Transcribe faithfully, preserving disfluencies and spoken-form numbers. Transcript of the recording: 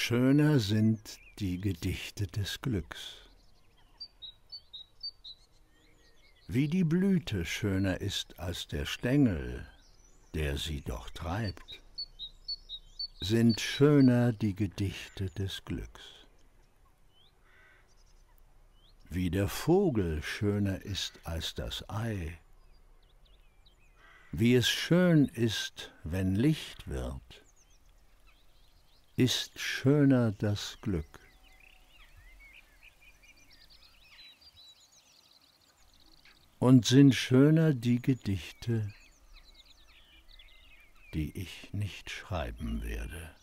Schöner sind die Gedichte des Glücks. Wie die Blüte schöner ist als der Stängel, der sie doch treibt, sind schöner die Gedichte des Glücks. Wie der Vogel schöner ist als das Ei, wie es schön ist, wenn Licht wird, ist schöner das Glück. Und sind schöner die Gedichte, die ich nicht schreiben werde.